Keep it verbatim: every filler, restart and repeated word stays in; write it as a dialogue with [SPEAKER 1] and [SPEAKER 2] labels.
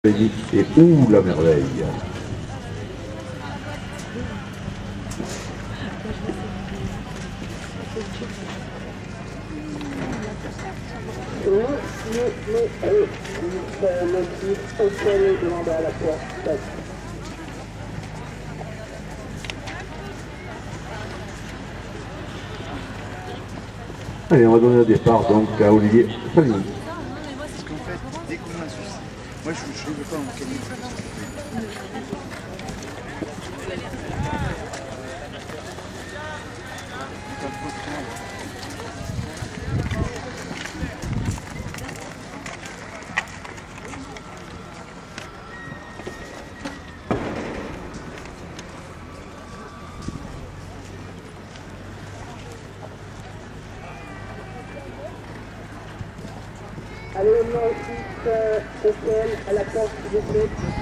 [SPEAKER 1] Et ouh la merveille. Allez, on va donner un départ donc à Olivier Salini.
[SPEAKER 2] Parce qu'en fait, dès qu'on a un souci, moi je ne veux pas en gagner.
[SPEAKER 3] Allez, maintenant ensuite, euh, Auquel, à la porte, s'il vous plaît.